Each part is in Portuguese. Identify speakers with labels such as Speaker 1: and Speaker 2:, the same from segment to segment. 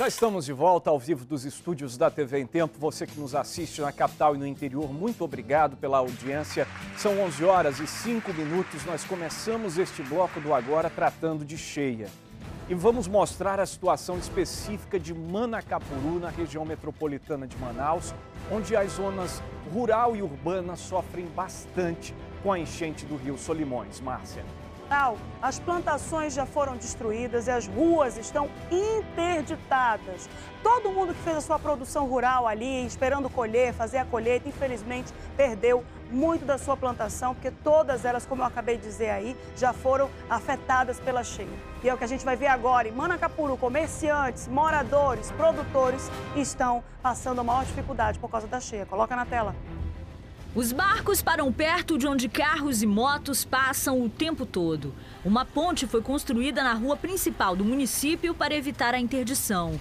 Speaker 1: Já estamos de volta ao vivo dos estúdios da TV em Tempo. Você que nos assiste na capital e no interior, muito obrigado pela audiência. São 11 horas e 5 minutos. Nós começamos este bloco do Agora tratando de cheia. E vamos mostrar a situação específica de Manacapuru, na região metropolitana de Manaus, onde as zonas rural e urbana sofrem bastante com a enchente do Rio Solimões. Márcia.
Speaker 2: As plantações já foram destruídas e as ruas estão interditadas. Todo mundo que fez a sua produção rural ali, esperando colher, fazer a colheita, infelizmente perdeu muito da sua plantação, porque todas elas, como eu acabei de dizer aí, já foram afetadas pela cheia. E é o que a gente vai ver agora. Em Manacapuru, comerciantes, moradores, produtores estão passando a maior dificuldade por causa da cheia. Coloca na tela.
Speaker 3: Os barcos param perto de onde carros e motos passam o tempo todo. Uma ponte foi construída na rua principal do município para evitar a interdição.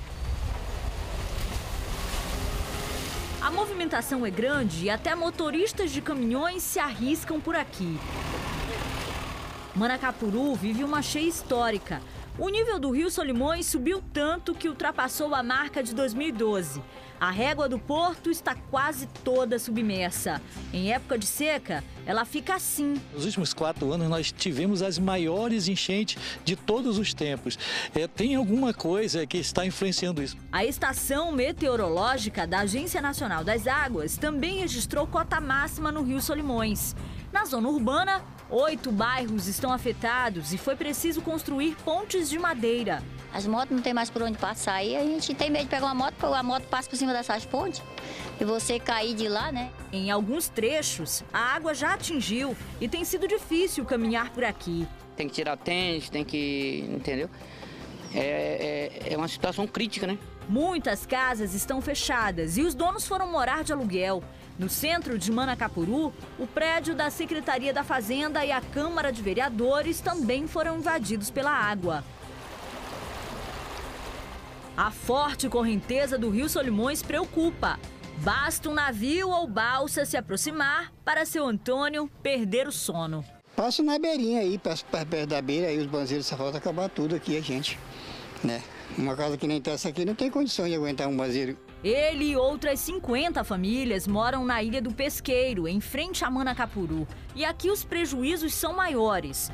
Speaker 3: A movimentação é grande e até motoristas de caminhões se arriscam por aqui. Manacapuru vive uma cheia histórica. O nível do Rio Solimões subiu tanto que ultrapassou a marca de 2012. A régua do porto está quase toda submersa. Em época de seca, ela fica assim.
Speaker 4: Nos últimos 4 anos, nós tivemos as maiores enchentes de todos os tempos. Tem alguma coisa que está influenciando isso?
Speaker 3: A estação meteorológica da Agência Nacional das Águas também registrou cota máxima no Rio Solimões. Na zona urbana, 8 bairros estão afetados e foi preciso construir pontes de madeira.
Speaker 5: As motos não tem mais por onde passar e a gente tem medo de pegar uma moto, porque a moto passa por cima dessas pontes e você cair de lá, né?
Speaker 3: Em alguns trechos, a água já atingiu e tem sido difícil caminhar por aqui.
Speaker 6: Tem que tirar tênis, tem que... entendeu? É uma situação crítica, né?
Speaker 3: Muitas casas estão fechadas e os donos foram morar de aluguel. No centro de Manacapuru, o prédio da Secretaria da Fazenda e a Câmara de Vereadores também foram invadidos pela água. A forte correnteza do Rio Solimões preocupa. Basta um navio ou balsa se aproximar para seu Antônio perder o sono.
Speaker 7: Passo na beirinha aí, passo perto da beira, aí os banzeiros só falta acabar tudo aqui, a gente, né? Uma casa que nem essa aqui não tem condições de aguentar um banzeiro.
Speaker 3: Ele e outras 50 famílias moram na Ilha do Pesqueiro, em frente a Manacapuru. E aqui os prejuízos são maiores.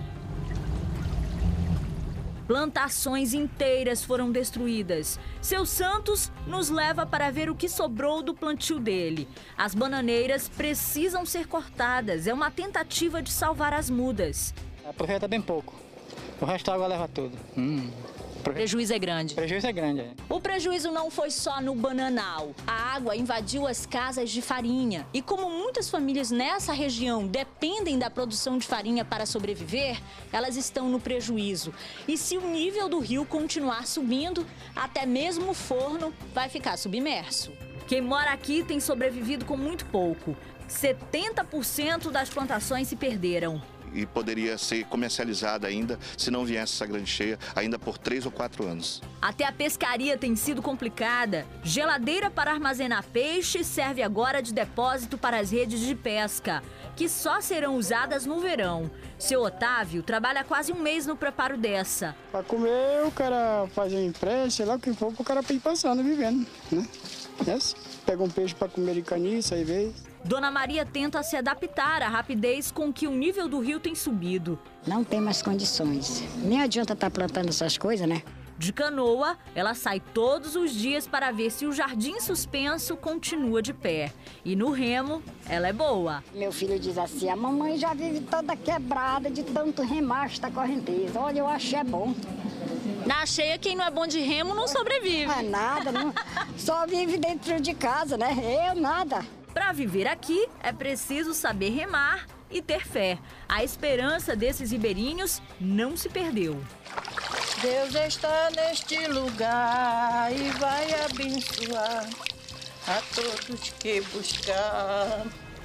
Speaker 3: Plantações inteiras foram destruídas. Seu Santos nos leva para ver o que sobrou do plantio dele. As bananeiras precisam ser cortadas. É uma tentativa de salvar as mudas.
Speaker 7: Aproveita bem pouco. O resto a água leva tudo.
Speaker 3: O prejuízo é grande.
Speaker 7: O prejuízo é grande, é.
Speaker 3: O prejuízo não foi só no bananal. A água invadiu as casas de farinha. E como muitas famílias nessa região dependem da produção de farinha para sobreviver, elas estão no prejuízo. E se o nível do rio continuar subindo, até mesmo o forno vai ficar submerso. Quem mora aqui tem sobrevivido com muito pouco. 70% das plantações se perderam.
Speaker 8: E poderia ser comercializada ainda, se não viesse essa grande cheia, ainda por 3 ou 4 anos.
Speaker 3: Até a pescaria tem sido complicada. Geladeira para armazenar peixe serve agora de depósito para as redes de pesca, que só serão usadas no verão. Seu Otávio trabalha quase um mês no preparo dessa.
Speaker 7: Para comer, o cara faz um empréstimo, sei lá o que for, para o cara ir passando, vivendo, né? Pega um peixe para comer de caniça, aí vem.
Speaker 3: Dona Maria tenta se adaptar à rapidez com que o nível do rio tem subido.
Speaker 9: Não tem mais condições. Nem adianta estar plantando essas coisas, né?
Speaker 3: De canoa, ela sai todos os dias para ver se o jardim suspenso continua de pé. E no remo, ela é boa.
Speaker 9: Meu filho diz assim, a mamãe já vive toda quebrada de tanto remar esta correnteza. Olha, eu acho é bom.
Speaker 3: Na cheia, quem não é bom de remo não sobrevive.
Speaker 9: Não é nada, não. Só vive dentro de casa, né? Eu nada.
Speaker 3: Para viver aqui, é preciso saber remar e ter fé. A esperança desses ribeirinhos não se perdeu.
Speaker 10: Deus está neste lugar e vai abençoar a todos que buscar.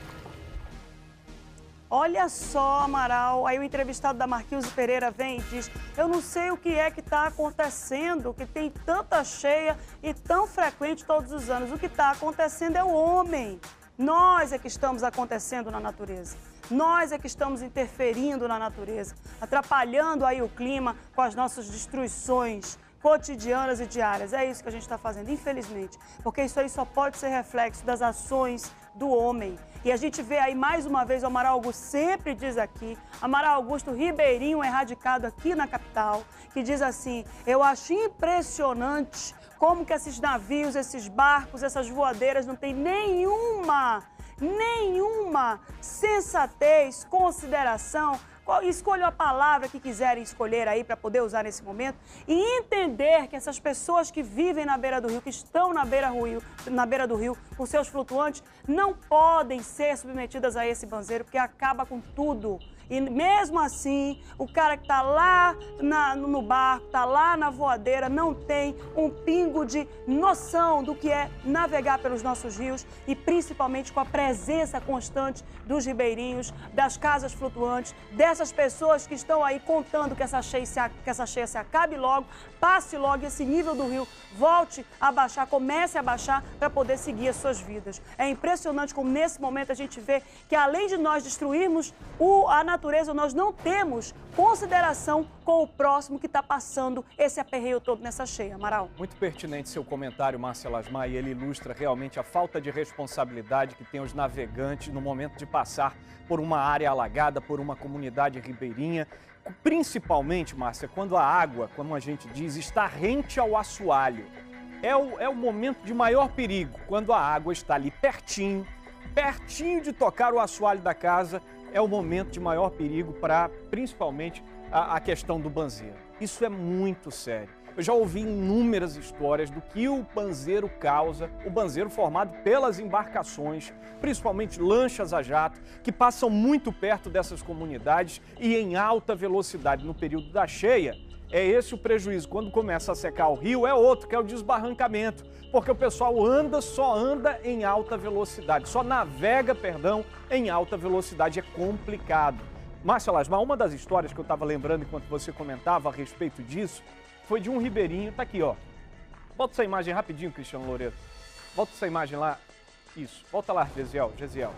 Speaker 2: Olha só, Amaral, aí o entrevistado da Marquise Pereira vem e diz: eu não sei o que é que está acontecendo, que tem tanta cheia e tão frequente todos os anos. O que está acontecendo é o homem. Nós é que estamos acontecendo na natureza. Nós é que estamos interferindo na natureza, atrapalhando aí o clima com as nossas destruições cotidianas e diárias. É isso que a gente está fazendo, infelizmente, porque isso aí só pode ser reflexo das ações do homem. E a gente vê aí mais uma vez o Amaral Augusto sempre diz aqui, Amaral Augusto Ribeirinho, erradicado aqui na capital, que diz assim: eu acho impressionante como que esses navios, esses barcos, essas voadeiras não têm nenhuma sensatez, consideração. Escolham a palavra que quiserem escolher aí para poder usar nesse momento e entender que essas pessoas que vivem na beira do rio, que estão na beira do rio com seus flutuantes, não podem ser submetidas a esse banzeiro, porque acaba com tudo. E mesmo assim, o cara que está lá no barco, está lá na voadeira, não tem um pingo de noção do que é navegar pelos nossos rios e principalmente com a presença constante dos ribeirinhos, das casas flutuantes, dessas pessoas que estão aí contando que essa cheia se acabe logo, passe logo e esse nível do rio volte a baixar, comece a baixar para poder seguir as suas vidas. É impressionante como nesse momento a gente vê que além de nós destruirmos a natureza, nós não temos consideração com o próximo que está passando esse aperreio todo nessa cheia. Amaral.
Speaker 1: Muito pertinente seu comentário, Márcia Lasmar, e ele ilustra realmente a falta de responsabilidade que tem os navegantes no momento de passar por uma área alagada, por uma comunidade ribeirinha. Principalmente, Márcia, quando a água, como a gente diz, está rente ao assoalho. É o momento de maior perigo, quando a água está ali pertinho de tocar o assoalho da casa, é o momento de maior perigo para, principalmente, a questão do banzeiro. Isso é muito sério. Eu já ouvi inúmeras histórias do que o banzeiro causa, o banzeiro formado pelas embarcações, principalmente lanchas a jato, que passam muito perto dessas comunidades e em alta velocidade no período da cheia. É esse o prejuízo. Quando começa a secar o rio, é outro, que é o desbarrancamento, porque o pessoal só anda em alta velocidade, só navega, em alta velocidade. É complicado. Márcia Lasmar, uma das histórias que eu estava lembrando enquanto você comentava a respeito disso, foi de um ribeirinho, tá aqui, ó. Volta essa imagem rapidinho, Cristiano Loureiro. Volta essa imagem lá. Isso, volta lá, Gesiel.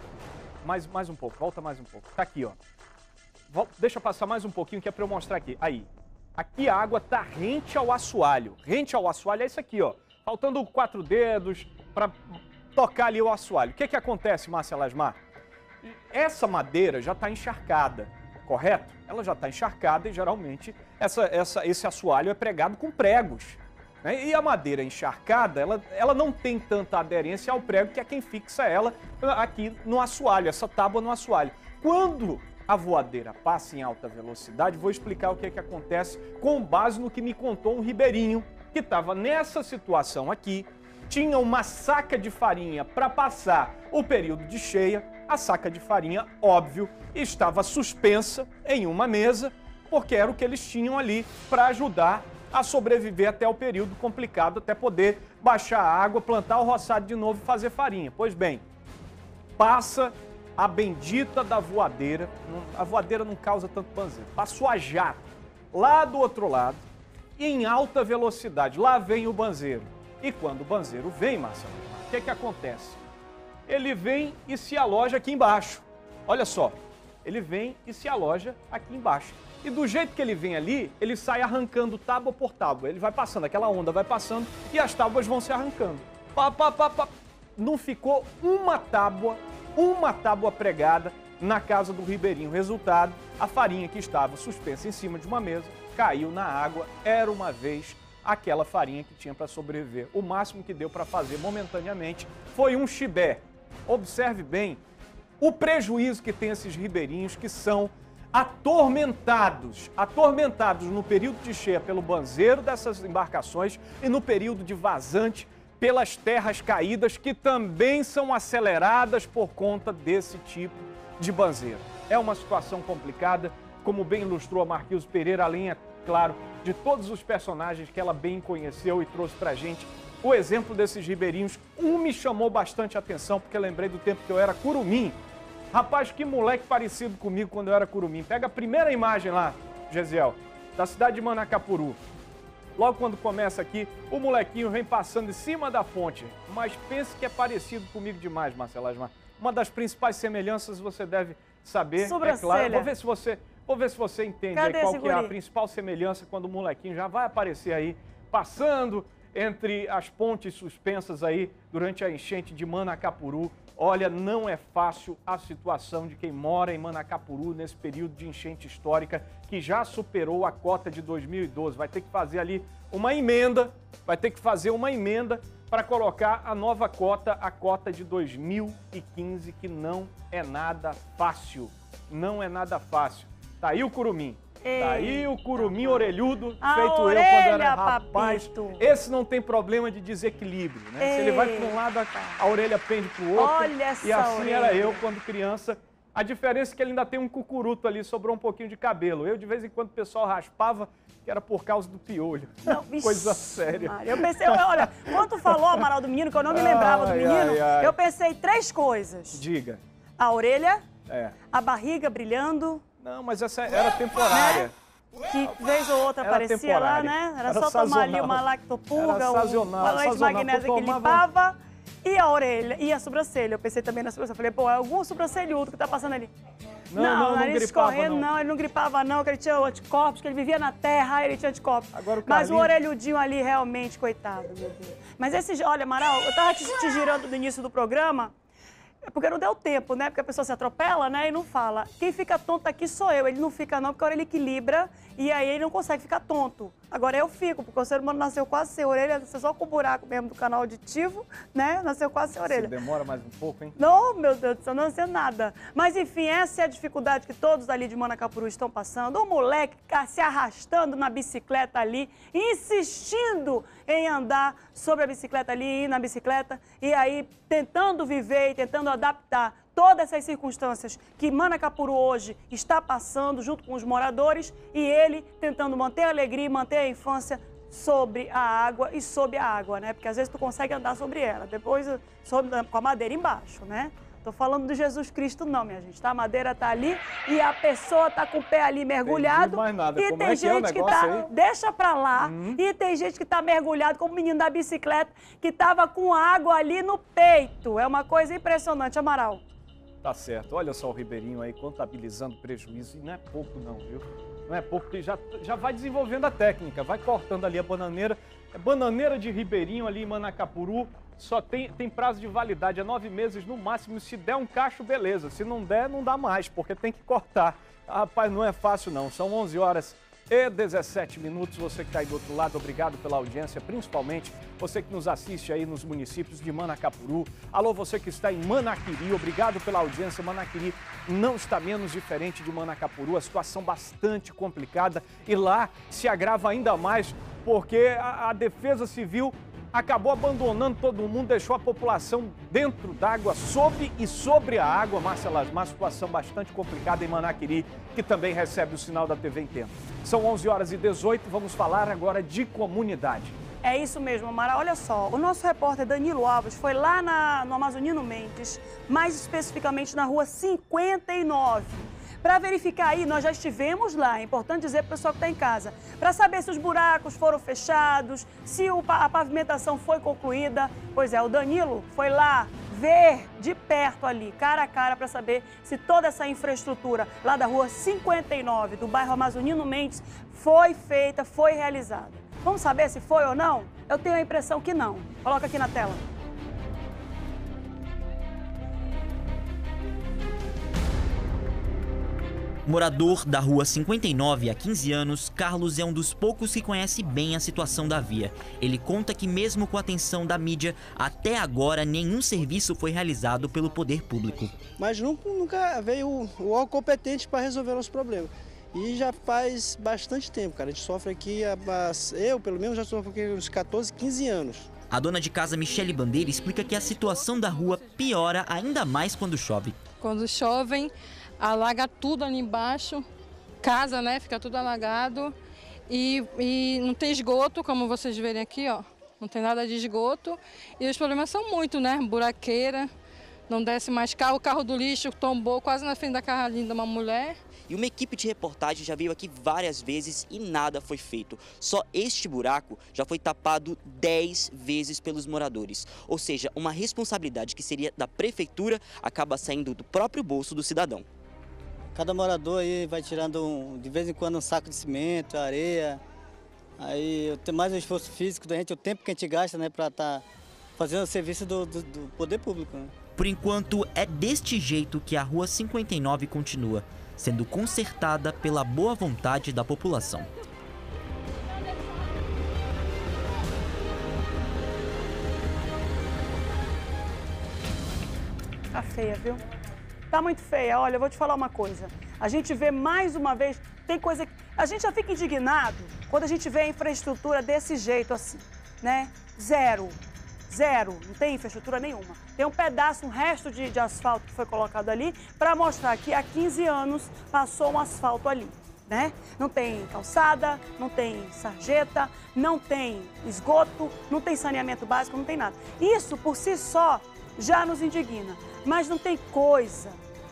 Speaker 1: Mais um pouco, volta mais um pouco. Tá aqui, ó. Deixa eu passar mais um pouquinho que é para eu mostrar aqui. Aí. Aqui a água está rente ao assoalho. Rente ao assoalho é isso aqui, ó. Faltando 4 dedos para tocar ali o assoalho. O que acontece, Márcia Lasmar? Essa madeira já está encharcada, correto? Ela já está encharcada e geralmente esse assoalho é pregado com pregos. Né? E a madeira encharcada, ela não tem tanta aderência ao prego, que é quem fixa ela aqui no assoalho, essa tábua no assoalho. Quando a voadeira passa em alta velocidade, vou explicar o que acontece com base no que me contou um ribeirinho que estava nessa situação aqui, tinha uma saca de farinha para passar o período de cheia, a saca de farinha, óbvio, estava suspensa em uma mesa, porque era o que eles tinham ali para ajudar a sobreviver até o período complicado, até poder baixar a água, plantar o roçado de novo e fazer farinha. Pois bem, passa a bendita da voadeira, a voadeira não causa tanto banzeiro, passou a jato lá do outro lado e em alta velocidade, lá vem o banzeiro. E quando o banzeiro vem, Márcia, o que acontece? Ele vem e se aloja aqui embaixo, olha só, ele vem e se aloja aqui embaixo. E do jeito que ele vem ali, ele sai arrancando tábua por tábua, ele vai passando, aquela onda vai passando e as tábuas vão se arrancando. Não ficou uma tábua pregada na casa do ribeirinho. Resultado, a farinha que estava suspensa em cima de uma mesa caiu na água. Era uma vez aquela farinha que tinha para sobreviver. O máximo que deu para fazer momentaneamente foi um chibé. Observe bem o prejuízo que tem esses ribeirinhos que são atormentados no período de cheia pelo banzeiro dessas embarcações e no período de vazante pelas terras caídas, que também são aceleradas por conta desse tipo de banzeiro. É uma situação complicada, como bem ilustrou a Marquise Pereira, além, é claro, de todos os personagens que ela bem conheceu e trouxe pra gente o exemplo desses ribeirinhos. Um me chamou bastante atenção, porque lembrei do tempo que eu era curumim. Rapaz, que moleque parecido comigo quando eu era curumim. Pega a primeira imagem lá, Gesiel, da cidade de Manacapuru. Logo quando começa aqui, o molequinho vem passando em cima da ponte. Mas pense que é parecido comigo demais, Marcela Lasmar. Uma das principais semelhanças você deve saber, é claro. Vou ver se você entende aí qual que é a principal semelhança quando o molequinho já vai aparecer aí passando entre as pontes suspensas aí durante a enchente de Manacapuru. Olha, não é fácil a situação de quem mora em Manacapuru nesse período de enchente histórica que já superou a cota de 2012. Vai ter que fazer ali uma emenda, para colocar a nova cota, a cota de 2015, que não é nada fácil. Não é nada fácil. Tá aí o curumim. Tá aí o curumim orelhudo, feito eu quando era rapaz.
Speaker 2: Papito.
Speaker 1: Esse não tem problema de desequilíbrio, né? Se ele vai para um lado, a orelha pende para o outro.
Speaker 2: Olha essa
Speaker 1: e assim
Speaker 2: orelha.
Speaker 1: era eu quando criança. A diferença é que ele ainda tem um cucuruto ali, sobrou um pouquinho de cabelo. Eu, de vez em quando, o pessoal raspava, que era por causa do piolho.
Speaker 2: Não,
Speaker 1: Coisa séria.
Speaker 2: Maria, eu pensei, olha, quando tu falou, Amaral, do menino, que eu não me lembrava do menino, eu pensei 3 coisas.
Speaker 1: Diga.
Speaker 2: A orelha,
Speaker 1: É.
Speaker 2: a barriga brilhando.
Speaker 1: Não, mas essa era temporária.
Speaker 2: Que vez ou outra
Speaker 1: Era
Speaker 2: aparecia lá,
Speaker 1: temporária.
Speaker 2: né? Era
Speaker 1: Era
Speaker 2: só tomar ali
Speaker 1: sazonal.
Speaker 2: uma lactopurga,
Speaker 1: Era sazonal,
Speaker 2: uma leite
Speaker 1: sazonal.
Speaker 2: magnésia
Speaker 1: Pô,
Speaker 2: que
Speaker 1: tomava-
Speaker 2: limpava. E a orelha, e a sobrancelha. Eu pensei também na sobrancelha. Falei, pô, é algum sobrancelhudo que tá passando ali.
Speaker 1: Não
Speaker 2: o nariz
Speaker 1: gripava,
Speaker 2: escorrendo,
Speaker 1: não.
Speaker 2: ele não gripava, não, que ele tinha anticorpos, que ele vivia na terra, ele tinha anticorpos.
Speaker 1: Agora o
Speaker 2: Mas o
Speaker 1: Carlinhos-
Speaker 2: orelhudinho ali, realmente, coitado, meu Deus. Mas olha, Amaral, eu tava te girando no início do programa, porque não deu tempo, né? Porque a pessoa se atropela, né? E não fala. Quem fica tonto aqui sou eu. Ele não fica não, porque a orelha equilibra e aí ele não consegue ficar tonto. Agora eu fico, porque o ser humano nasceu quase sem orelha, nasceu só com o buraco mesmo do canal auditivo, né? Nasceu quase sem orelha.
Speaker 1: Você demora mais um pouco, hein?
Speaker 2: Não, meu Deus do céu, não sei nada. Mas enfim, essa é a dificuldade que todos ali de Manacapuru estão passando. O moleque se arrastando na bicicleta ali, insistindo em andar sobre a bicicleta ali, ir na bicicleta, e aí tentando viver e tentando adaptar todas essas circunstâncias que Manacapuru hoje está passando junto com os moradores e ele tentando manter a alegria e manter a infância sobre a água e sob a água, né? Porque às vezes tu consegue andar sobre ela, depois com a madeira embaixo, né? Tô falando de Jesus Cristo não, minha gente, tá? A madeira tá ali e a pessoa tá com o pé ali mergulhado.
Speaker 1: Mais nada.
Speaker 2: E
Speaker 1: Como
Speaker 2: tem
Speaker 1: é que é o
Speaker 2: gente que
Speaker 1: negócio
Speaker 2: tá,
Speaker 1: aí?
Speaker 2: deixa pra lá, e tem gente que tá mergulhado, como o menino da bicicleta, que tava com água ali no peito. É uma coisa impressionante, Amaral.
Speaker 1: Tá certo. Olha só o Ribeirinho aí contabilizando prejuízo. E não é pouco não, viu? Não é pouco, porque já vai desenvolvendo a técnica, vai cortando ali a bananeira. É bananeira de Ribeirinho ali em Manacapuru, só tem prazo de validade, é 9 meses no máximo. Se der um cacho, beleza. Se não der, não dá mais, porque tem que cortar. Ah, rapaz, não é fácil não. São 11 horas e 17 minutos. Você que está aí do outro lado, obrigado pela audiência, principalmente você que nos assiste aí nos municípios de Manacapuru. Alô, você que está em Manaquiri, obrigado pela audiência. Manaquiri não está menos diferente de Manacapuru, a situação bastante complicada e lá se agrava ainda mais porque a Defesa Civil acabou abandonando todo mundo, deixou a população dentro d'água, sob e sobre a água. Márcia Lasmar, situação bastante complicada em Manaquiri, que também recebe o sinal da TV em Tempo. São 11 horas e 18, vamos falar agora de comunidade.
Speaker 2: É isso mesmo, Amara. Olha só, o nosso repórter Danilo Alves foi lá no Amazonino Mendes, mais especificamente na rua 59. Para verificar aí, nós já estivemos lá, é importante dizer para o pessoal que está em casa, para saber se os buracos foram fechados, se a pavimentação foi concluída. Pois é, o Danilo foi lá ver de perto ali, cara a cara, para saber se toda essa infraestrutura lá da rua 59, do bairro Amazonino Mendes, foi feita, foi realizada. Vamos saber se foi ou não? Eu tenho a impressão que não. Coloca aqui na tela.
Speaker 11: Morador da Rua 59 há 15 anos, Carlos é um dos poucos que conhece bem a situação da via. Ele conta que mesmo com a atenção da mídia, até agora nenhum serviço foi realizado pelo poder público.
Speaker 12: Mas nunca veio o órgão competente para resolver os problemas. E já faz bastante tempo, cara. A gente sofre aqui, eu pelo menos já sofro aqui uns 14, 15 anos.
Speaker 11: A dona de casa Michele Bandeira explica que a situação da rua piora ainda mais quando chove.
Speaker 13: Quando chovem, alaga tudo ali embaixo, casa, né, fica tudo alagado e não tem esgoto, como vocês verem aqui, ó, não tem nada de esgoto e os problemas são muito, né, buraqueira, não desce mais carro, o carro do lixo tombou quase na frente da casa ali de uma mulher.
Speaker 11: E uma equipe de reportagem já veio aqui várias vezes e nada foi feito. Só este buraco já foi tapado 10 vezes pelos moradores. Ou seja, uma responsabilidade que seria da prefeitura acaba saindo do próprio bolso do cidadão.
Speaker 14: Cada morador aí vai tirando de vez em quando um saco de cimento, areia. Aí tem mais um esforço físico da gente, o tempo que a gente gasta, né, para estar fazendo o serviço do poder público, né?
Speaker 15: Por enquanto, é deste jeito que a Rua 59 continua, sendo consertada pela boa vontade da população.
Speaker 2: Tá feia, viu? Tá muito feia. Olha, eu vou te falar uma coisa. A gente vê mais uma vez, tem coisa que... A gente já fica indignado quando a gente vê a infraestrutura desse jeito assim, né? Zero, não tem infraestrutura nenhuma. Tem um pedaço, um resto de asfalto que foi colocado ali para mostrar que há 15 anos passou um asfalto ali, né? Não tem calçada, não tem sarjeta, não tem esgoto, não tem saneamento básico, não tem nada. Isso por si só já nos indigna, mas não tem coisa.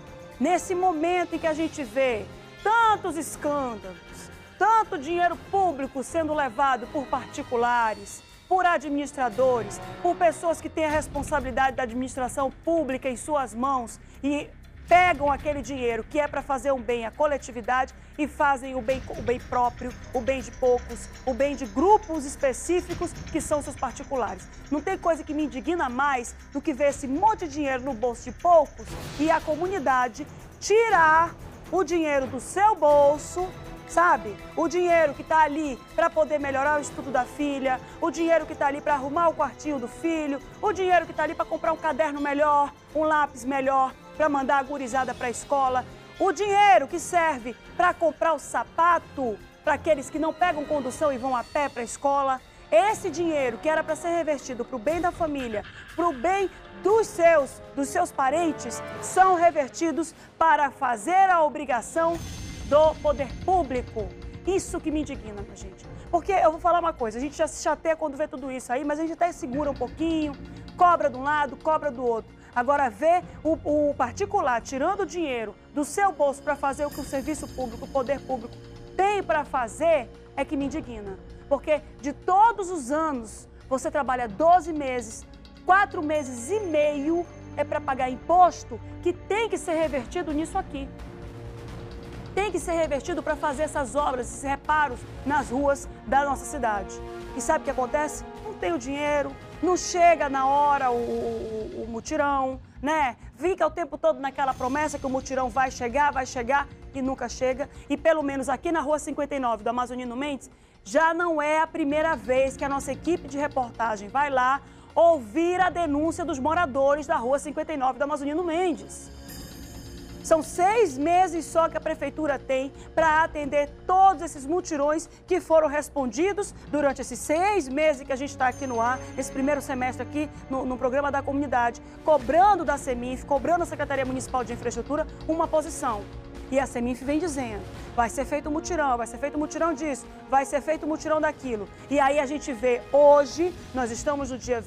Speaker 2: Nesse momento em que a gente vê tantos escândalos, tanto dinheiro público sendo levado por particulares, por administradores, por pessoas que têm a responsabilidade da administração pública em suas mãos e pegam aquele dinheiro que é para fazer um bem à coletividade e fazem o bem próprio, o bem de poucos, o bem de grupos específicos que são seus particulares. Não tem coisa que me indigna mais do que ver esse monte de dinheiro no bolso de poucos e a comunidade tirar o dinheiro do seu bolso, sabe? O dinheiro que está ali para poder melhorar o estudo da filha, o dinheiro que está ali para arrumar o quartinho do filho, o dinheiro que está ali para comprar um caderno melhor, um lápis melhor, para mandar a gurizada para a escola, o dinheiro que serve para comprar o sapato para aqueles que não pegam condução e vão a pé para a escola. Esse dinheiro que era para ser revertido para o bem da família, para o bem dos seus parentes, são revertidos para fazer a obrigação do poder público. Isso que me indigna, minha gente. Porque eu vou falar uma coisa, a gente já se chateia quando vê tudo isso aí, mas a gente até segura um pouquinho, cobra de um lado, cobra do outro. Agora, ver o particular tirando dinheiro do seu bolso para fazer o que o serviço público, o poder público tem para fazer, é que me indigna. Porque de todos os anos, você trabalha 12 meses, 4 meses e meio é para pagar imposto que tem que ser revertido nisso aqui. Tem que ser revertido para fazer essas obras, esses reparos nas ruas da nossa cidade. E sabe o que acontece? Não tem o dinheiro, não chega na hora o mutirão, né? Fica o tempo todo naquela promessa que o mutirão vai chegar e nunca chega. E pelo menos aqui na Rua 59 do Amazonino Mendes, já não é a primeira vez que a nossa equipe de reportagem vai lá ouvir a denúncia dos moradores da Rua 59 do Amazonino Mendes. São 6 meses só que a Prefeitura tem para atender todos esses mutirões que foram respondidos durante esses 6 meses que a gente está aqui no ar, esse primeiro semestre aqui no programa da comunidade, cobrando da CEMINF, cobrando da Secretaria Municipal de Infraestrutura uma posição. E a CEMINF vem dizendo, vai ser feito um mutirão, vai ser feito um mutirão disso, vai ser feito um mutirão daquilo. E aí a gente vê hoje, nós estamos no dia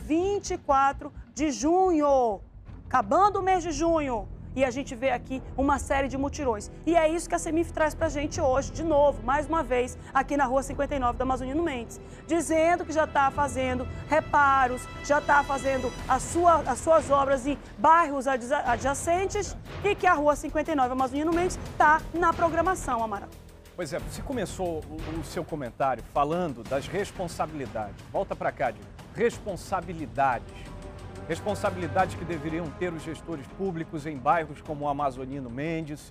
Speaker 2: 24 de junho, acabando o mês de junho. E a gente vê aqui uma série de mutirões. E é isso que a CEMINF traz pra gente hoje, de novo, mais uma vez, aqui na Rua 59 do Amazonino Mendes. Dizendo que já está fazendo reparos, já está fazendo as suas obras em bairros adjacentes e que a Rua 59 do Amazonino Mendes está na programação, Amaral.
Speaker 1: Pois é, você começou o seu comentário falando das responsabilidades. Volta para cá, Diego. Responsabilidades. Responsabilidades que deveriam ter os gestores públicos em bairros como o Amazonino Mendes,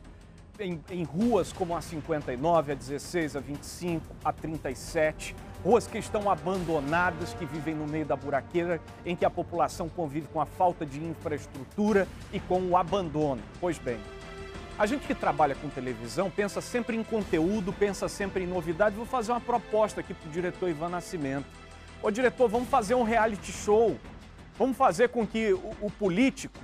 Speaker 1: em ruas como a 59, a 16, a 25, a 37, ruas que estão abandonadas, que vivem no meio da buraqueira, em que a população convive com a falta de infraestrutura e com o abandono. Pois bem, a gente que trabalha com televisão pensa sempre em conteúdo, pensa sempre em novidade. Vou fazer uma proposta aqui para o diretor Ivan Nascimento. Ô diretor, vamos fazer um reality show. Vamos fazer com que o político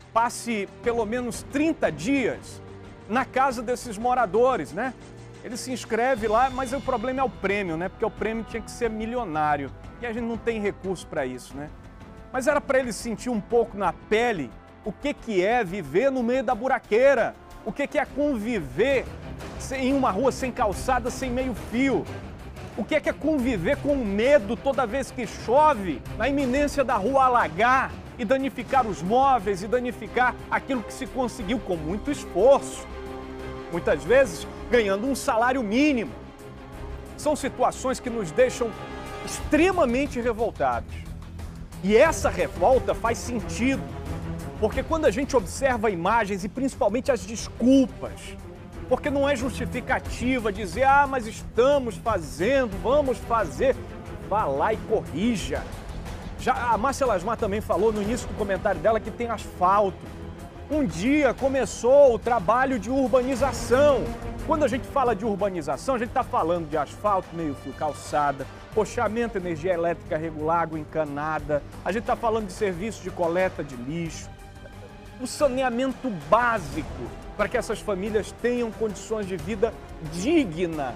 Speaker 1: passe pelo menos 30 dias na casa desses moradores, né? Ele se inscreve lá, mas o problema é o prêmio, né? Porque o prêmio tinha que ser milionário e a gente não tem recurso para isso, né? Mas era para ele sentir um pouco na pele o que é viver no meio da buraqueira, o que é conviver em uma rua sem calçada, sem meio fio. O que é conviver com medo toda vez que chove, na iminência da rua alagar e danificar os móveis e danificar aquilo que se conseguiu com muito esforço. Muitas vezes ganhando um salário mínimo. São situações que nos deixam extremamente revoltados. E essa revolta faz sentido, porque quando a gente observa imagens e principalmente as desculpas, porque não é justificativa dizer, ah, mas estamos fazendo, vamos fazer, vá lá e corrija. Já a Márcia Lasmar também falou no início do comentário dela que tem asfalto. Um dia começou o trabalho de urbanização. Quando a gente fala de urbanização, a gente está falando de asfalto, meio-fio, calçada, poxamento, energia elétrica regular, água encanada. A gente está falando de serviço de coleta de lixo. O saneamento básico para que essas famílias tenham condições de vida digna.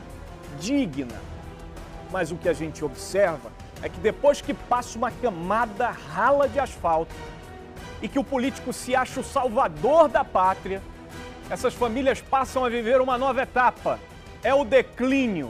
Speaker 1: Mas o que a gente observa é que depois que passa uma camada rala de asfalto e que o político se acha o salvador da pátria, essas famílias passam a viver uma nova etapa. É o declínio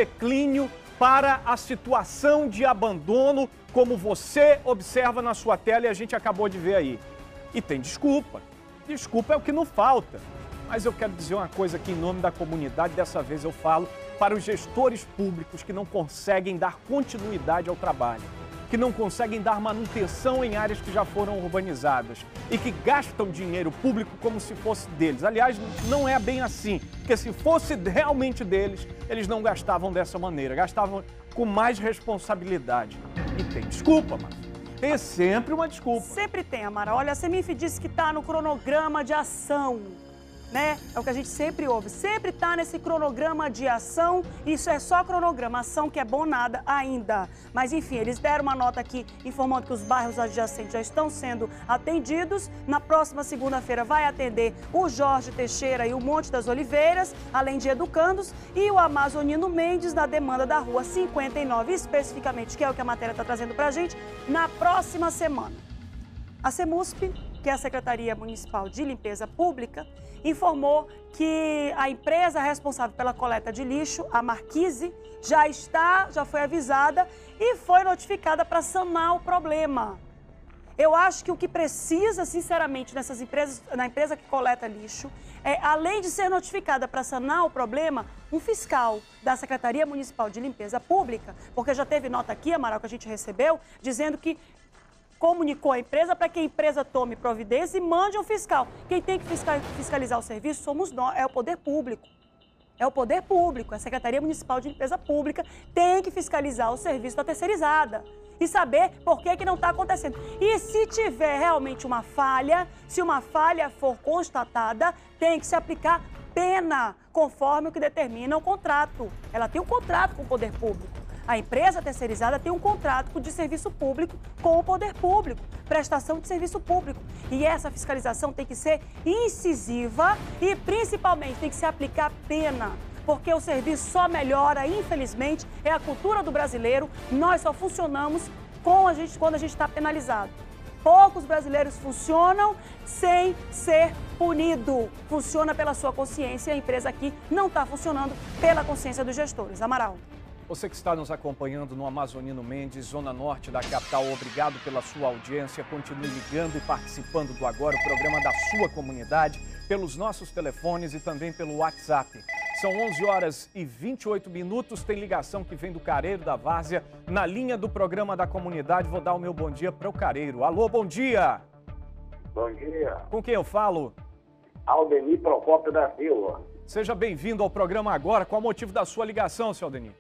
Speaker 1: para a situação de abandono, como você observa na sua tela e a gente acabou de ver aí. E tem desculpa. Desculpa é o que não falta. Mas eu quero dizer uma coisa aqui em nome da comunidade, dessa vez eu falo para os gestores públicos que não conseguem dar continuidade ao trabalho, que não conseguem dar manutenção em áreas que já foram urbanizadas e que gastam dinheiro público como se fosse deles. Aliás, não é bem assim, porque se fosse realmente deles, eles não gastavam dessa maneira, gastavam com mais responsabilidade. E tem desculpa, mano. Tem sempre uma desculpa.
Speaker 2: Sempre tem, Amara. Olha, a Semif disse que está no cronograma de ação, né? É o que a gente sempre ouve. Sempre está nesse cronograma de ação. Isso é só cronograma. Ação que é bom nada ainda. Mas, enfim, eles deram uma nota aqui informando que os bairros adjacentes já estão sendo atendidos. Na próxima segunda-feira vai atender o Jorge Teixeira e o Monte das Oliveiras, além de educandos, e o Amazonino Mendes na demanda da Rua 59, especificamente, que é o que a matéria está trazendo para a gente, na próxima semana. A CEMUSP, que é a Secretaria Municipal de Limpeza Pública, informou que a empresa responsável pela coleta de lixo, a Marquise, já foi avisada e foi notificada para sanar o problema. Eu acho que o que precisa, sinceramente, nessas empresas, na empresa que coleta lixo, é, além de ser notificada para sanar o problema, um fiscal da Secretaria Municipal de Limpeza Pública, porque já teve nota aqui, Amaral, que a gente recebeu, dizendo que comunicou a empresa para que a empresa tome providência e mande um fiscal. Quem tem que fiscalizar o serviço somos nós, é o poder público. É o poder público, a Secretaria Municipal de Limpeza Pública tem que fiscalizar o serviço da terceirizada e saber por que não está acontecendo. E se tiver realmente uma falha, se uma falha for constatada, tem que se aplicar pena, conforme o que determina o contrato. Ela tem um contrato com o poder público. A empresa terceirizada tem um contrato de serviço público com o poder público, prestação de serviço público. E essa fiscalização tem que ser incisiva e, principalmente, tem que se aplicar pena, porque o serviço só melhora, infelizmente, é a cultura do brasileiro. Nós só funcionamos quando a gente está penalizado. Poucos brasileiros funcionam sem ser punido. Funciona pela sua consciência e a empresa aqui não está funcionando pela consciência dos gestores. Amaral.
Speaker 1: Você que está nos acompanhando no Amazonino Mendes, zona norte da capital, obrigado pela sua audiência. Continue ligando e participando do Agora, o programa da sua comunidade, pelos nossos telefones e também pelo WhatsApp. São 11 horas e 28 minutos, tem ligação que vem do Careiro da Várzea. Na linha do programa da comunidade, vou dar o meu bom dia para o Careiro. Alô, bom dia!
Speaker 16: Bom dia.
Speaker 1: Com quem eu falo?
Speaker 16: Aldemir Procópio da Silva.
Speaker 1: Seja bem-vindo ao programa Agora. Qual o motivo da sua ligação, seu Aldemir?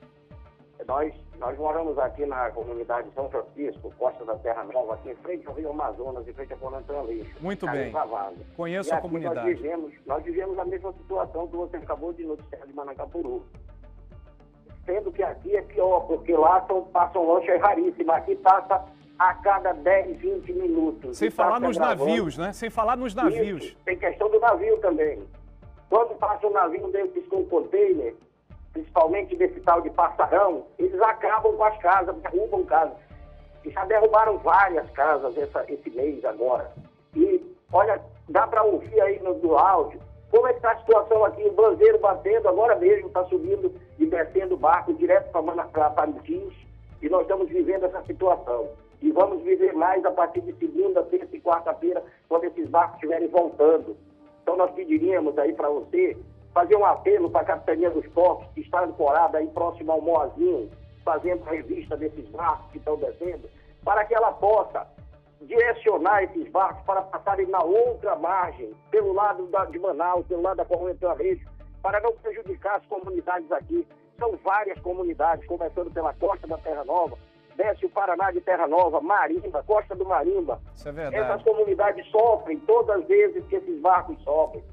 Speaker 16: Nós moramos aqui na comunidade de São Francisco, Costa da Terra Nova, aqui em frente ao Rio Amazonas, em frente ao Conantã Lixo.
Speaker 1: Muito bem. Conheço a comunidade.
Speaker 16: Nós vivemos a mesma situação que você acabou de noticiar de Manacapuru. Sendo que aqui é pior, porque lá passam lanchas raríssimas. Aqui passa a cada 10, 20 minutos.
Speaker 1: Sem falar nos navios, né? Sem falar nos navios.
Speaker 16: Isso, tem questão do navio também. Quando passa um navio desses com container, principalmente desse tal de Passarão, eles acabam com as casas, derrubam casas. E já derrubaram várias casas esse mês agora. E, olha, dá para ouvir aí no áudio como é que está a situação aqui, o banzeiro batendo, agora mesmo está subindo e descendo o barco direto para Parintins, e nós estamos vivendo essa situação. E vamos viver mais a partir de segunda, terça e quarta-feira, quando esses barcos estiverem voltando. Então nós pediríamos aí para você fazer um apelo para a Capitania dos Portos, que está ancorada aí próximo ao Moazinho, fazendo a revista desses barcos que estão descendo, para que ela possa direcionar esses barcos para passarem na outra margem, pelo lado de Manaus, pelo lado da Correnteza Reis, para não prejudicar as comunidades aqui. São várias comunidades, começando pela costa da Terra Nova, desce o Paraná de Terra Nova, Marimba, Costa do Marimba.
Speaker 1: Isso é verdade.
Speaker 16: Essas comunidades sofrem todas as vezes que esses barcos sofrem.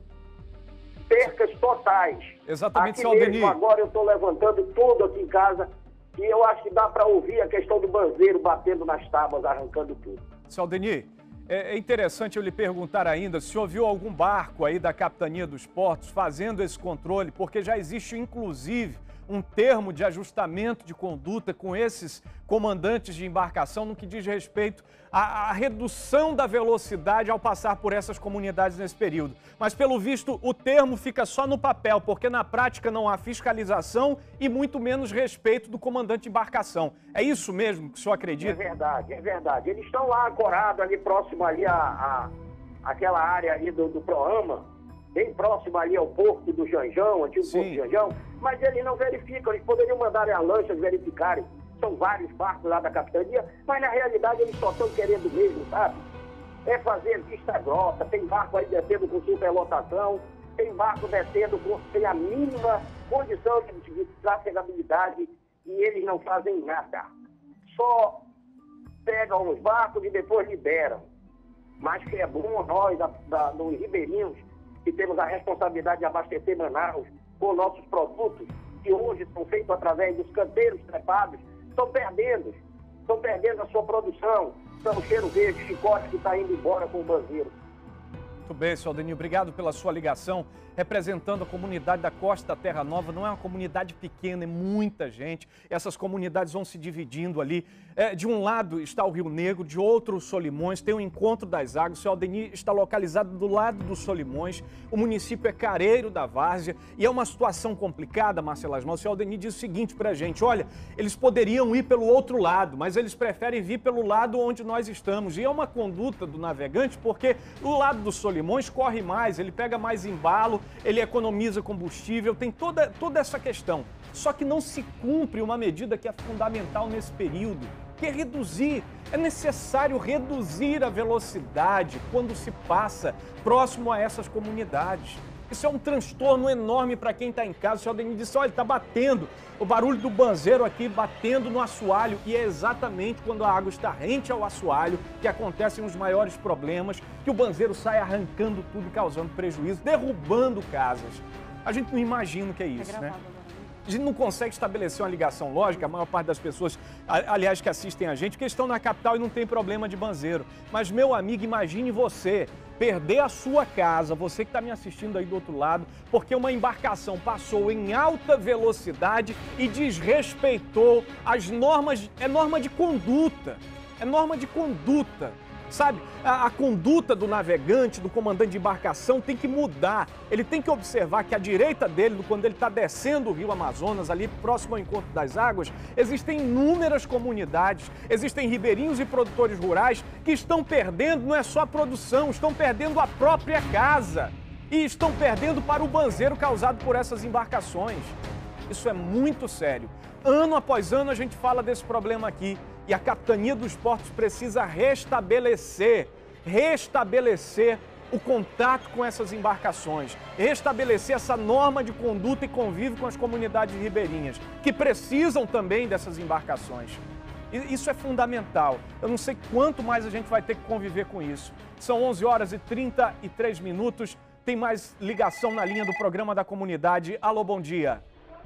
Speaker 16: Percas totais.
Speaker 1: Exatamente,
Speaker 16: aqui
Speaker 1: seu
Speaker 16: mesmo,
Speaker 1: Aldeni.
Speaker 16: agora eu estou levantando tudo aqui em casa e eu acho que dá para ouvir a questão do banzeiro batendo nas tábuas, arrancando tudo.
Speaker 1: Seu Aldeni, é interessante eu lhe perguntar ainda se ouviu algum barco aí da Capitania dos Portos fazendo esse controle, porque já existe, inclusive, um termo de ajustamento de conduta com esses comandantes de embarcação no que diz respeito à redução da velocidade ao passar por essas comunidades nesse período. Mas, pelo visto, o termo fica só no papel, porque na prática não há fiscalização e muito menos respeito do comandante de embarcação. É isso mesmo que o senhor acredita?
Speaker 16: É verdade, é verdade. Eles estão lá ancorados, ali próximo ali àquela área ali do Proama, bem próximo ali ao porto do Janjão, antigo porto do Janjão, mas eles não verificam, eles poderiam mandar as lanchas verificarem. São vários barcos lá da capitania, mas na realidade eles só estão querendo mesmo, sabe? É fazer vista grossa, tem barco aí descendo com superlotação, tem barco descendo sem a mínima condição de trafegabilidade e eles não fazem nada. Só pegam os barcos e depois liberam. Mas que é bom nós, dos ribeirinhos, que temos a responsabilidade de abastecer Manaus com nossos produtos, que hoje são feitos através dos canteiros trepados, estão perdendo a sua produção. São Cheiro Verde, Chicote, que está indo embora com o banzeiro.
Speaker 1: Muito bem, senhor Aldeni, obrigado pela sua ligação, representando a comunidade da Costa da Terra Nova. Não é uma comunidade pequena, é muita gente. Essas comunidades vão se dividindo ali. De um lado está o Rio Negro, de outro o Solimões, tem o Encontro das Águas. O senhor Aldeni está localizado do lado do Solimões. O município é Careiro da Várzea e é uma situação complicada, Marcelo Asmar. O senhor Aldeni diz o seguinte pra gente: olha, eles poderiam ir pelo outro lado, mas eles preferem vir pelo lado onde nós estamos. E é uma conduta do navegante, porque o lado do Solimões corre mais, ele pega mais embalo, ele economiza combustível, tem toda essa questão. Só que não se cumpre uma medida que é fundamental nesse período, que é reduzir. É necessário reduzir a velocidade quando se passa próximo a essas comunidades. Isso é um transtorno enorme para quem está em casa. O senhor Aldeni disse: olha, está batendo, o barulho do banzeiro aqui batendo no assoalho. E é exatamente quando a água está rente ao assoalho que acontecem os maiores problemas, que o banzeiro sai arrancando tudo, causando prejuízo, derrubando casas. A gente não imagina o que é isso, né? A gente não consegue estabelecer uma ligação lógica, a maior parte das pessoas, aliás, que assistem a gente, porque estão na capital e não tem problema de banzeiro. Mas, meu amigo, imagine você perder a sua casa, você que está me assistindo aí do outro lado, porque uma embarcação passou em alta velocidade e desrespeitou as normas, é norma de conduta, Sabe, a conduta do navegante, do comandante de embarcação tem que mudar. Ele tem que observar que à direita dele, quando ele está descendo o rio Amazonas, ali próximo ao Encontro das Águas, existem inúmeras comunidades, existem ribeirinhos e produtores rurais que estão perdendo, não é só a produção, estão perdendo a própria casa e estão perdendo para o banzeiro causado por essas embarcações. Isso é muito sério. Ano após ano a gente fala desse problema aqui. E a Capitania dos Portos precisa restabelecer o contato com essas embarcações, restabelecer essa norma de conduta e convívio com as comunidades ribeirinhas, que precisam também dessas embarcações. E isso é fundamental. Eu não sei quanto mais a gente vai ter que conviver com isso. São 11h33. Tem mais ligação na linha do programa da comunidade. Alô, bom dia.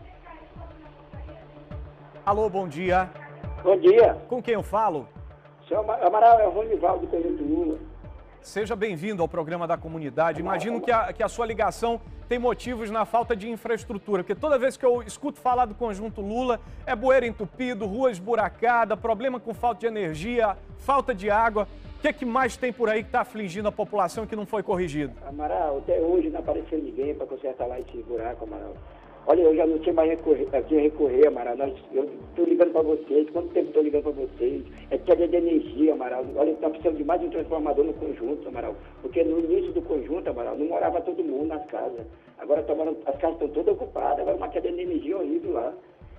Speaker 1: Alô, bom dia.
Speaker 16: Bom dia.
Speaker 1: Com quem eu falo?
Speaker 16: Seu Amaral, é o Ronivaldo Conjunto Lula.
Speaker 1: Seja bem-vindo ao programa da comunidade. Imagino que a sua ligação tem motivos na falta de infraestrutura, porque toda vez que eu escuto falar do Conjunto Lula, é bueiro entupido, rua esburacada, problema com falta de energia, falta de água. O que é que mais tem por aí que está afligindo a população que não foi corrigido?
Speaker 16: Amaral, até hoje não apareceu ninguém para consertar lá esse buraco, Amaral.
Speaker 17: Olha, eu já não sei mais a quem recorrer, Amaral. Eu estou ligando para vocês. Quanto tempo estou ligando para vocês? É queda de energia, Amaral. Olha, está precisando de mais um transformador no conjunto, Amaral. Porque no início do conjunto, Amaral, não morava todo mundo nas casas. Agora as casas estão todas ocupadas. Agora uma queda de energia horrível lá.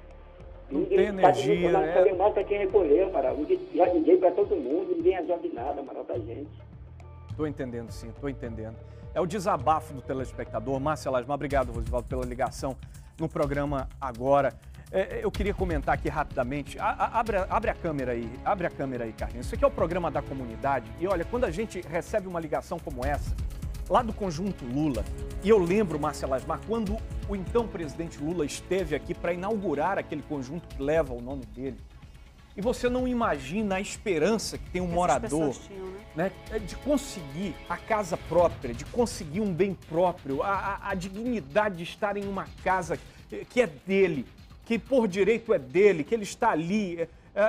Speaker 1: Não tem energia,
Speaker 17: não sabe mais para quem recorrer, Amaral. Já liguei para todo mundo, ninguém resolve nada, Amaral, da gente.
Speaker 1: Estou entendendo, sim, estou entendendo. É o desabafo do telespectador. Márcia Lasmar, obrigado, Rosivaldo, pela ligação no programa agora. Eu queria comentar aqui rapidamente. Abre a câmera aí, Carlinhos. Isso aqui é o programa da comunidade. E olha, quando a gente recebe uma ligação como essa, lá do Conjunto Lula, e eu lembro, Márcia Lasmar, quando o então presidente Lula esteve aqui para inaugurar aquele conjunto que leva o nome dele, e você não imagina a esperança que tem um morador, né, de conseguir a casa própria, de conseguir um bem próprio, a dignidade de estar em uma casa que é dele, que por direito é dele, que ele está ali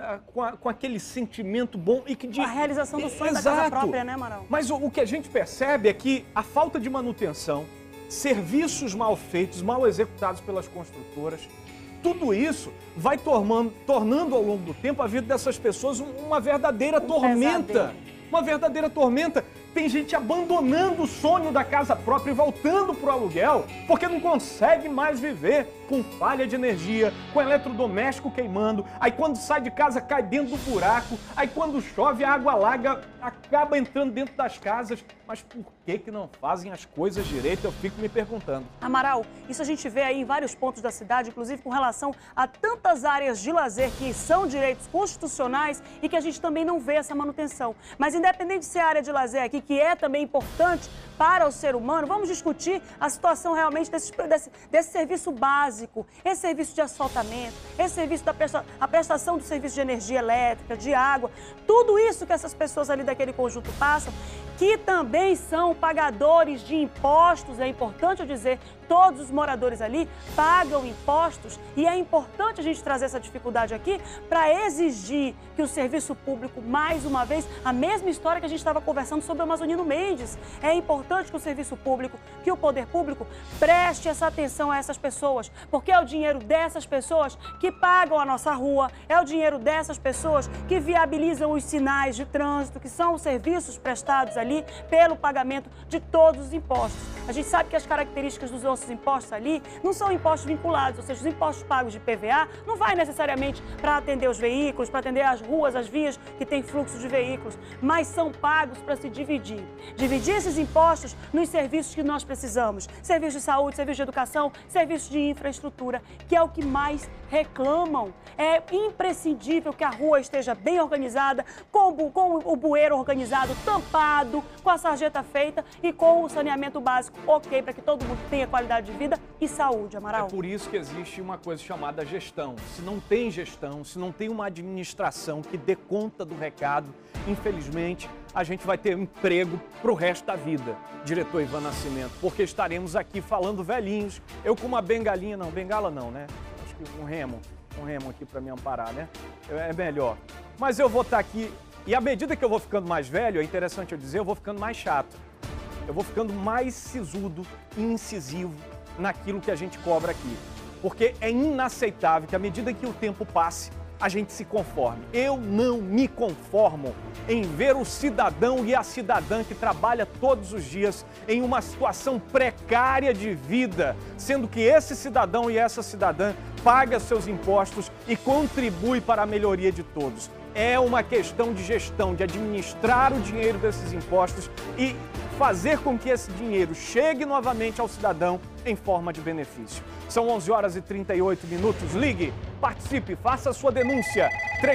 Speaker 1: com aquele sentimento bom e que...
Speaker 2: A realização do sonho da casa própria, né, Amaral?
Speaker 1: Mas o que a gente percebe é que a falta de manutenção, serviços mal feitos, mal executados pelas construtoras, tudo isso vai tornando ao longo do tempo a vida dessas pessoas uma verdadeira tormenta. Uma verdadeira tormenta. Tem gente abandonando o sonho da casa própria e voltando para o aluguel porque não consegue mais viver com falha de energia, com eletrodoméstico queimando. Aí quando sai de casa cai dentro do buraco. Aí quando chove a água alaga, acaba entrando dentro das casas. Mas por que não fazem as coisas direito? Eu fico me perguntando.
Speaker 2: Amaral, isso a gente vê aí em vários pontos da cidade, inclusive com relação a tantas áreas de lazer que são direitos constitucionais e que a gente também não vê essa manutenção. Mas independente de ser área de lazer aqui, que é também importante para o ser humano, vamos discutir a situação realmente desse serviço básico, esse serviço de asfaltamento, esse serviço a prestação do serviço de energia elétrica, de água, tudo isso que essas pessoas ali daquele conjunto passam, que também são pagadores de impostos, é importante eu dizer, todos os moradores ali pagam impostos e é importante a gente trazer essa dificuldade aqui para exigir que o serviço público, mais uma vez, a mesma história que a gente estava conversando sobre o Amazonino Mendes, é importante que o serviço público, que o poder público preste essa atenção a essas pessoas, porque é o dinheiro dessas pessoas que pagam a nossa rua, é o dinheiro dessas pessoas que viabilizam os sinais de trânsito, que são os serviços prestados ali pelo pagamento de todos os impostos. A gente sabe que as características dos nossos impostos ali não são impostos vinculados, ou seja, os impostos pagos de PVA não vai necessariamente para atender os veículos, para atender as ruas, as vias que tem fluxo de veículos, mas são pagos para se dividir. Dividir esses impostos nos serviços que nós precisamos, serviços de saúde, serviços de educação, serviços de infraestrutura, que é o que mais reclamam. É imprescindível que a rua esteja bem organizada, com o bueiro organizado, tampado, com a sarjeta feita e com o saneamento básico ok, para que todo mundo tenha qualidade de vida e saúde, Amaral.
Speaker 1: É por isso que existe uma coisa chamada gestão. Se não tem gestão, se não tem uma administração que dê conta do recado, infelizmente, a gente vai ter emprego para o resto da vida, diretor Ivan Nascimento, porque estaremos aqui falando velhinhos. Eu com uma bengalinha, não, bengala não, né? Acho que um remo aqui para me amparar, né? É melhor. Mas eu vou estar aqui, e à medida que eu vou ficando mais velho, é interessante eu dizer, eu vou ficando mais chato. Eu vou ficando mais sisudo e incisivo naquilo que a gente cobra aqui. Porque é inaceitável que à medida que o tempo passe, a gente se conforme. Eu não me conformo em ver o cidadão e a cidadã que trabalha todos os dias em uma situação precária de vida, sendo que esse cidadão e essa cidadã paga seus impostos e contribui para a melhoria de todos. É uma questão de gestão, de administrar o dinheiro desses impostos e fazer com que esse dinheiro chegue novamente ao cidadão em forma de benefício. São 11 horas e 38 minutos. Ligue, participe, faça a sua denúncia.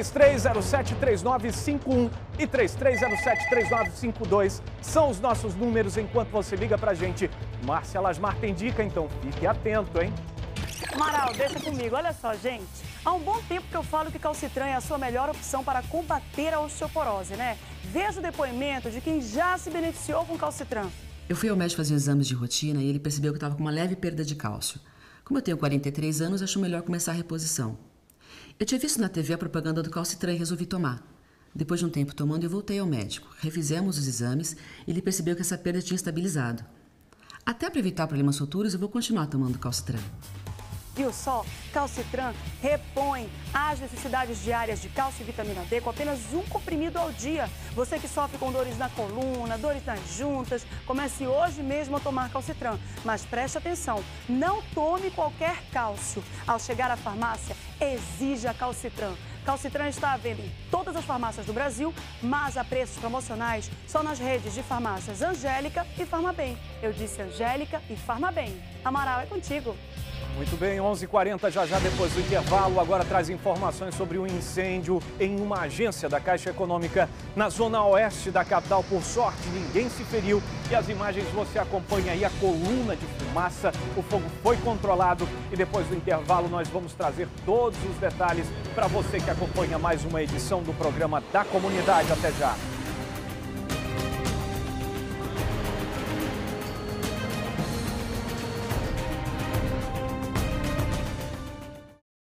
Speaker 1: 3307-3951 e 3307-3952 são os nossos números enquanto você liga pra gente. Márcia Lasmar tem dica, então fique atento, hein?
Speaker 2: Amaral, deixa comigo. Olha só, gente. Há um bom tempo que eu falo que calcitran é a sua melhor opção para combater a osteoporose, né? Veja o depoimento de quem já se beneficiou com calcitran.
Speaker 18: Eu fui ao médico fazer exames de rotina e ele percebeu que eu estava com uma leve perda de cálcio. Como eu tenho 43 anos, acho melhor começar a reposição. Eu tinha visto na TV a propaganda do calcitran e resolvi tomar. Depois de um tempo tomando, eu voltei ao médico. Refizemos os exames e ele percebeu que essa perda tinha estabilizado. Até para evitar problemas futuros, eu vou continuar tomando calcitran.
Speaker 2: Viu só? Calcitran repõe as necessidades diárias de cálcio e vitamina D com apenas um comprimido ao dia. Você que sofre com dores na coluna, dores nas juntas, comece hoje mesmo a tomar Calcitran. Mas preste atenção, não tome qualquer cálcio. Ao chegar à farmácia, exija Calcitran. Calcitran está à venda em todas as farmácias do Brasil, mas a preços promocionais só nas redes de farmácias Angélica e Farmabem. Eu disse Angélica e Farmabem. Amaral, é contigo.
Speaker 1: Muito bem, 11h40, já depois do intervalo, agora traz informações sobre um incêndio em uma agência da Caixa Econômica na zona oeste da capital. Por sorte, ninguém se feriu e as imagens você acompanha aí a coluna de fumaça. O fogo foi controlado e depois do intervalo nós vamos trazer todos os detalhes para você que acompanha mais uma edição do programa da comunidade. Até já!